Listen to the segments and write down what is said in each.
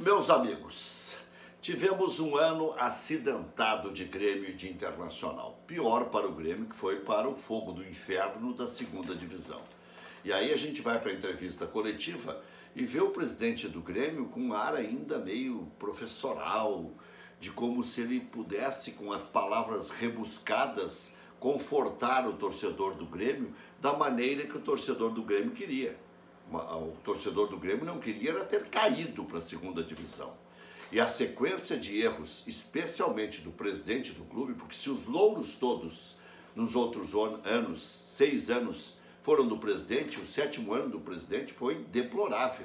Meus amigos, tivemos um ano acidentado de Grêmio e de Internacional. Pior para o Grêmio, que foi para o fogo do inferno da segunda divisão. E aí a gente vai para a entrevista coletiva e vê o presidente do Grêmio com um ar ainda meio professoral, de como se ele pudesse, com as palavras rebuscadas, confortar o torcedor do Grêmio da maneira que o torcedor do Grêmio queria. O torcedor do Grêmio não queria era ter caído para a segunda divisão. E a sequência de erros, especialmente do presidente do clube, porque se os louros todos nos outros anos, 6 anos, foram do presidente, o 7º ano do presidente foi deplorável.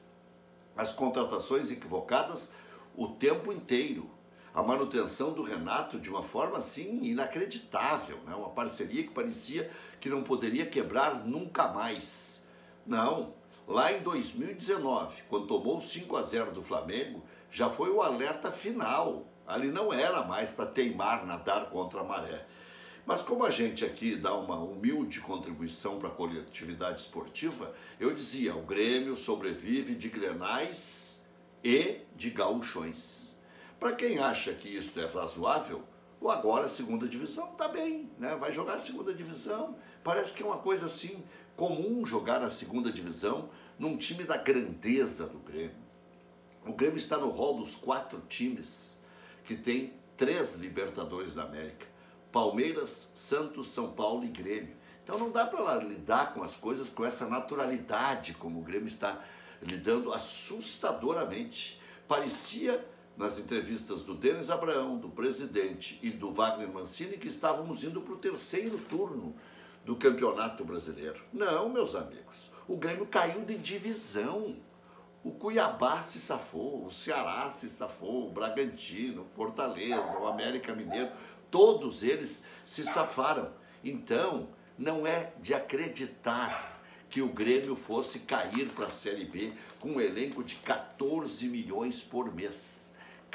As contratações equivocadas o tempo inteiro. A manutenção do Renato de uma forma assim inacreditável, né? Uma parceria que parecia que não poderia quebrar nunca mais. Não, lá em 2019, quando tomou 5-0 do Flamengo, já foi o alerta final. Ali não era mais para teimar, nadar contra a maré. Mas como a gente aqui dá uma humilde contribuição para a coletividade esportiva, eu dizia, o Grêmio sobrevive de grenais e de gauchões. Para quem acha que isso é razoável, o agora a segunda divisão está bem, né? Vai jogar a segunda divisão. Parece que é uma coisa assim comum jogar a segunda divisão num time da grandeza do Grêmio. O Grêmio está no rol dos 4 times que tem 3 Libertadores da América. Palmeiras, Santos, São Paulo e Grêmio. Então não dá para lidar com as coisas com essa naturalidade como o Grêmio está lidando assustadoramente. Parecia, nas entrevistas do Denis Abraão, do presidente e do Wagner Mancini, que estávamos indo para o 3º turno do Campeonato Brasileiro. Não, meus amigos, o Grêmio caiu de divisão. O Cuiabá se safou, o Ceará se safou, o Bragantino, o Fortaleza, o América Mineiro, todos eles se safaram. Então, não é de acreditar que o Grêmio fosse cair para a Série B com um elenco de 14 milhões por mês.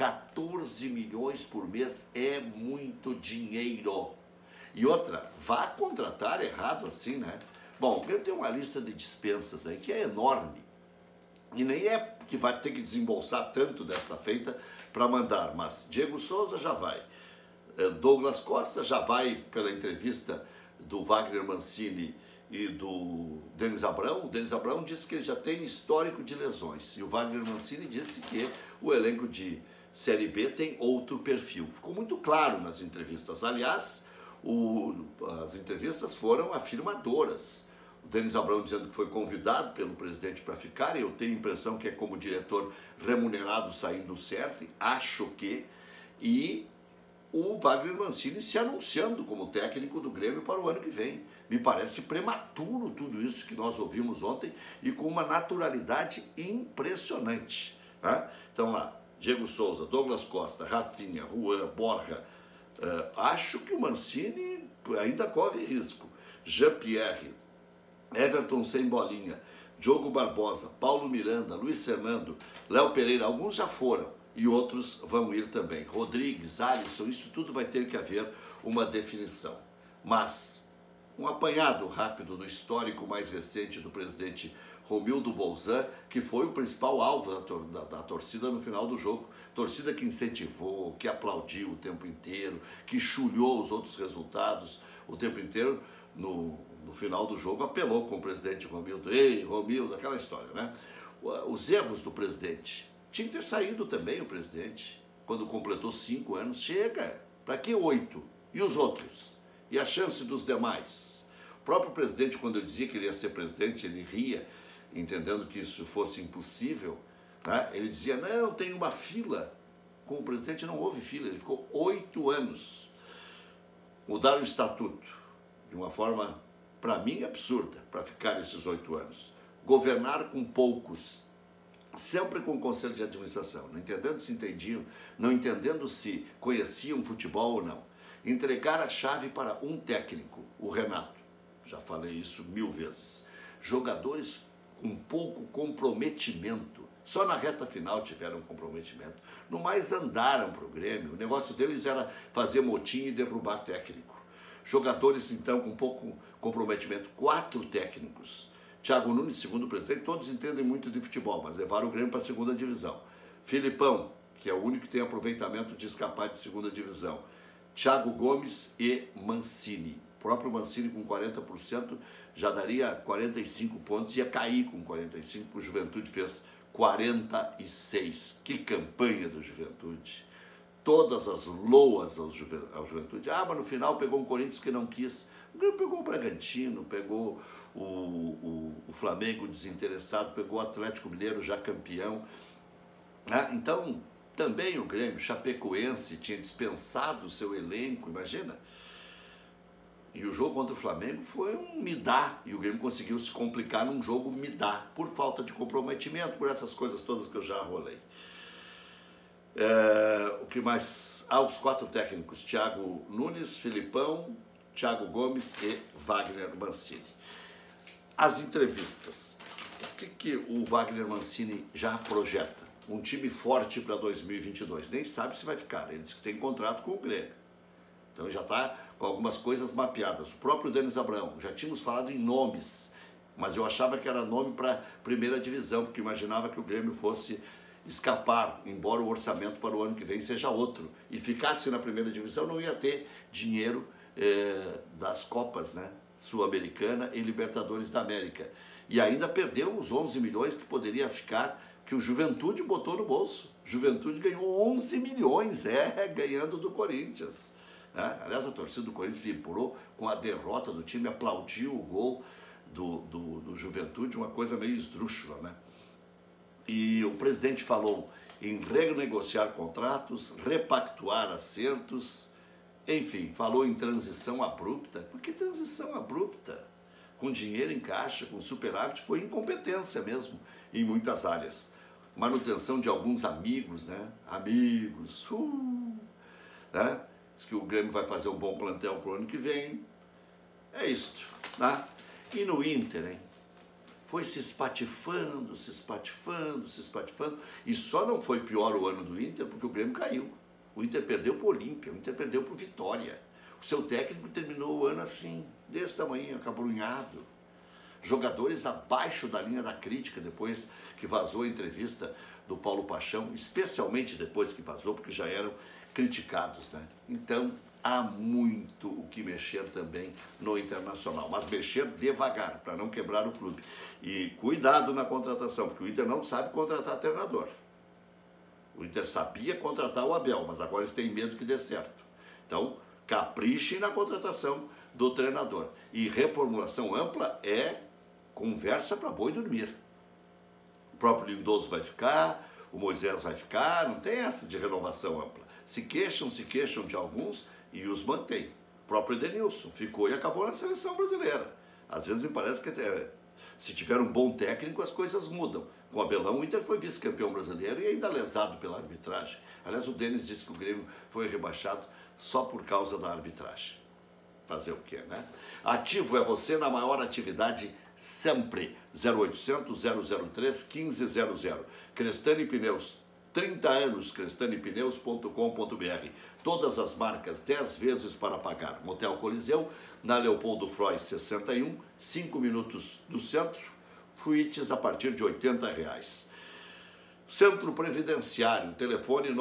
14 milhões por mês é muito dinheiro. E outra, vá contratar errado assim, né? Bom, o Grêmio tem uma lista de dispensas aí que é enorme. E nem é que vai ter que desembolsar tanto desta feita para mandar, mas Diego Souza já vai. Douglas Costa já vai pela entrevista do Wagner Mancini e do Denis Abraão. O Denis Abraão disse que ele já tem histórico de lesões. E o Wagner Mancini disse que o elenco de Série B tem outro perfil. Ficou muito claro nas entrevistas. Aliás, as entrevistas foram afirmadoras. O Denis Abraão dizendo que foi convidado pelo presidente para ficar. Eu tenho a impressão que é como diretor remunerado saindo do CERF. Acho que. E o Wagner Mancini se anunciando como técnico do Grêmio para o ano que vem. Me parece prematuro tudo isso que nós ouvimos ontem e com uma naturalidade impressionante. Né? Então lá, Diego Souza, Douglas Costa, Rafinha, Juan, Borja. Acho que o Mancini ainda corre risco. Jean-Pierre, Everton sem bolinha, Diogo Barbosa, Paulo Miranda, Luiz Fernando, Léo Pereira, alguns já foram. E outros vão ir também. Rodrigues, Alisson, isso tudo vai ter que haver uma definição. Mas um apanhado rápido do histórico mais recente do presidente Romildo Bolzan, que foi o principal alvo da torcida no final do jogo. Torcida que incentivou, que aplaudiu o tempo inteiro, que chulhou os outros resultados o tempo inteiro. No final do jogo apelou com o presidente Romildo. Ei, Romildo, aquela história, né? Os erros do presidente. Tinha que ter saído também o presidente, quando completou 5 anos. Chega, para que 8? E os outros? E a chance dos demais? O próprio presidente, quando eu dizia que ele ia ser presidente, ele ria, entendendo que isso fosse impossível, né? Ele dizia, não, tem uma fila. Com o presidente não houve fila, ele ficou 8 anos. Mudaram o estatuto, de uma forma, para mim, absurda, para ficar esses 8 anos. Governar com poucos, sempre com o conselho de administração, não entendendo se entendiam, não entendendo se conheciam futebol ou não. Entregar a chave para um técnico, o Renato, já falei isso 1000 vezes. Jogadores com pouco comprometimento, só na reta final tiveram comprometimento. No mais andaram para o Grêmio, o negócio deles era fazer motim e derrubar técnico. Jogadores então com pouco comprometimento, 4 técnicos. Thiago Nunes, segundo o presidente, todos entendem muito de futebol, mas levaram o Grêmio para a segunda divisão. Filipão, que é o único que tem aproveitamento de escapar de segunda divisão. Thiago Gomes e Mancini. O próprio Mancini com 40% já daria 45 pontos, ia cair com 45, o Juventude fez 46. Que campanha do Juventude! Todas as loas ao Juventude. Ah, mas no final pegou um Corinthians que não quis. O Grêmio pegou o Bragantino, pegou o Flamengo desinteressado, pegou o Atlético Mineiro já campeão. Então, também o Grêmio, Chapecoense, tinha dispensado o seu elenco, imagina. E o jogo contra o Flamengo foi um midá, e o Grêmio conseguiu se complicar num jogo midá, por falta de comprometimento, por essas coisas todas que eu já rolei. O que mais? Os 4 técnicos, Thiago Nunes, Filipão, Thiago Gomes e Wagner Mancini. As entrevistas. O que o Wagner Mancini já projeta? Um time forte para 2022. Nem sabe se vai ficar. Ele disse que tem contrato com o Grêmio. Então já está com algumas coisas mapeadas. O próprio Denis Abrão, já tínhamos falado em nomes, mas eu achava que era nome para primeira divisão, porque imaginava que o Grêmio fosse escapar, embora o orçamento para o ano que vem seja outro. E ficasse na primeira divisão, não ia ter dinheiro das Copas, né? Sul-Americana e Libertadores da América. E ainda perdeu os 11 milhões que poderia ficar, que o Juventude botou no bolso. Juventude ganhou 11 milhões, ganhando do Corinthians. Aliás, a torcida do Corinthians vibrou com a derrota do time, aplaudiu o gol do Juventude, uma coisa meio esdrúxula, né? E o presidente falou em renegociar contratos, repactuar acertos, enfim, falou em transição abrupta. Por que transição abrupta? Com dinheiro em caixa, com superávit, foi incompetência mesmo, em muitas áreas. Manutenção de alguns amigos, né? Amigos, né? Diz que o Grêmio vai fazer um bom plantel para o ano que vem. É isto, tá? E no Inter, hein? Foi se espatifando, e só não foi pior o ano do Inter porque o Grêmio caiu. O Inter perdeu para o Olímpia, o Inter perdeu para o Vitória. O seu técnico terminou o ano assim, desse tamanho, acabrunhado. Jogadores abaixo da linha da crítica, depois que vazou a entrevista do Paulo Paixão, especialmente depois que vazou, porque já eram criticados, né? Então, há muito o que mexer também no Internacional, mas mexer devagar, para não quebrar o clube. E cuidado na contratação, porque o Inter não sabe contratar treinador. O Inter sabia contratar o Abel, mas agora eles têm medo que dê certo. Então, caprichem na contratação do treinador. E reformulação ampla é conversa para boi dormir. O próprio Lindoso vai ficar, o Moisés vai ficar, não tem essa de renovação ampla. Se queixam de alguns e os mantém. O próprio Edenilson ficou e acabou na seleção brasileira. Às vezes me parece que se tiver um bom técnico as coisas mudam. Com o Abelão, o Inter foi vice-campeão brasileiro e ainda lesado pela arbitragem. Aliás, o Denis disse que o Grêmio foi rebaixado só por causa da arbitragem. Fazer o quê, né? Ativo é você na maior atividade sempre. 0800 003 1500. Crestani Pneus, 30 anos, crestanepneus.com.br. Todas as marcas, 10 vezes para pagar. Motel Coliseu, na Leopoldo Frois 61, 5 minutos do centro. Fuites a partir de R$80. Centro Previdenciário, telefone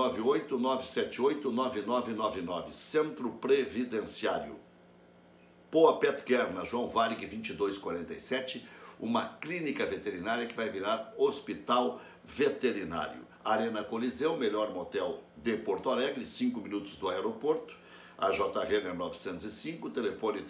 989789999. Centro Previdenciário. Poa Pet Care, na João Varig 2247, uma clínica veterinária que vai virar hospital veterinário. Arena Coliseu, melhor motel de Porto Alegre, 5 minutos do aeroporto. A J. Renner 905, telefone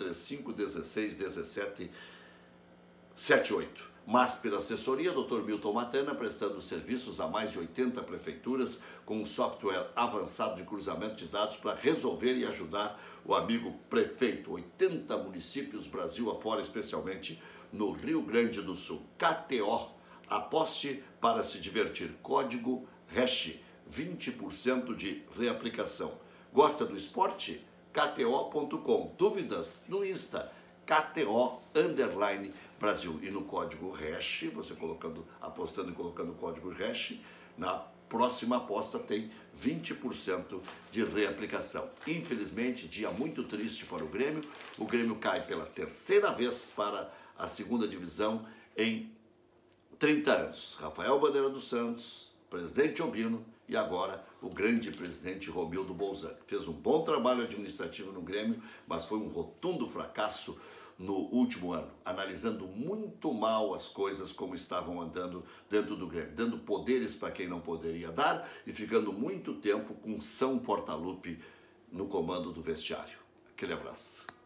35161778. Masper Assessoria, Dr. Milton Matana, prestando serviços a mais de 80 prefeituras com um software avançado de cruzamento de dados para resolver e ajudar o amigo prefeito. 80 municípios, Brasil afora, especialmente no Rio Grande do Sul. KTO, aposte para se divertir. Código HASH, 20% de reaplicação. Gosta do esporte? KTO.com. Dúvidas? No Insta, KTO_Brasil. E no código HASH, você apostando e colocando o código HASH, na próxima aposta tem 20% de reaplicação. Infelizmente, dia muito triste para o Grêmio. O Grêmio cai pela terceira vez para a segunda divisão em 30 anos. Rafael Bandeira dos Santos, presidente Obino e agora o grande presidente Romildo Bolzan. Fez um bom trabalho administrativo no Grêmio, mas foi um rotundo fracasso no último ano, analisando muito mal as coisas como estavam andando dentro do Grêmio, dando poderes para quem não poderia dar e ficando muito tempo com São Portalupe no comando do vestiário. Aquele abraço.